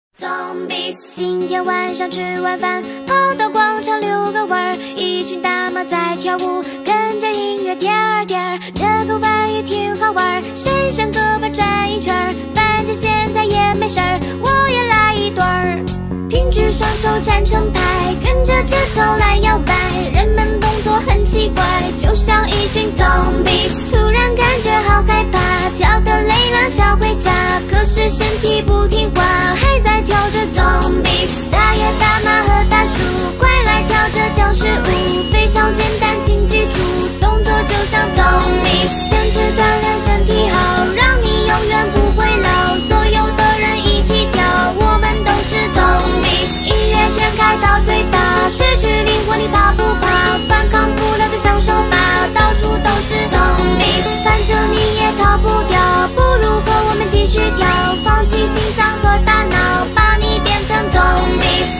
Zombies， 今天晚上吃晚饭，跑到广场遛个弯儿，一群大妈在跳舞，跟着音乐颠儿颠儿，这口饭也挺好玩，伸伸胳膊转一圈儿，反正现在也没事儿，我也来一段儿。平举双手站成排，跟着节奏来摇摆，人们动作很奇怪，就像一群 zombies。突然感觉好害怕，跳得累了想回家，可是身体不听话，还在跳着 zombies。大爷大妈和大叔，快来跳这僵尸舞，非常简单，请记住，动作就像 zombies。坚持锻炼身体好，让你永远不会老。所有的人一起跳，我们都是 zombies。音乐全开到最大，失去灵魂你怕不怕？反抗不了的享受吧，到处都是 zombies。反正你也逃不掉，不如和我们继续跳，放弃心脏和大脑，把你变成 zombies。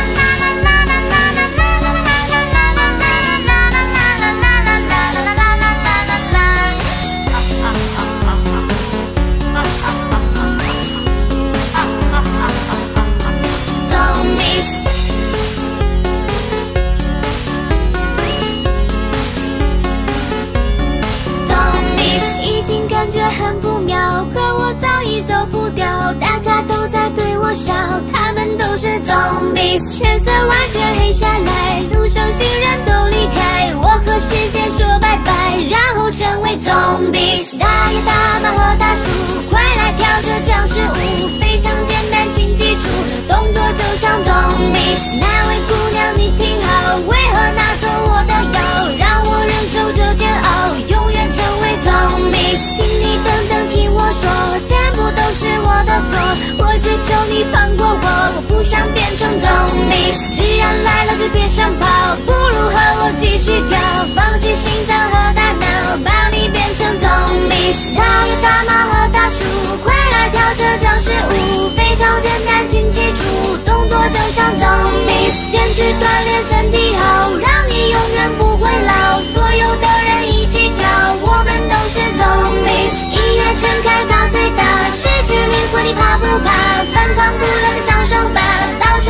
感觉很不妙，可我早已走不掉，大家都在对我笑，他们都是 zombies。 天色完全黑下来，路上行人都离开，我和世界说拜拜，然后成为 zombies。 大爷大妈和大叔，快来跳这僵尸舞，非常简单，请记住，动作就像 zombies。 那位姑娘你听好，为何拿走我的药，让我忍受这煎熬，永远成为 zombies。 请你等等听我说，全部都是我的错，我只求你放过我不想变成 zombies。 既然来了就别想跑，不如和我继续跳，放弃心脏和大脑，把你变成 zombies。 大爷大妈和大叔，快来跳这僵尸舞，非常简单，请记住，动作就像 zombies。 坚持锻炼身体好，让你永远不会老，所有的人一起跳，我们都是 zombies。 音乐全开到最大，失去灵魂你怕不怕？反抗不了的享受吧，到处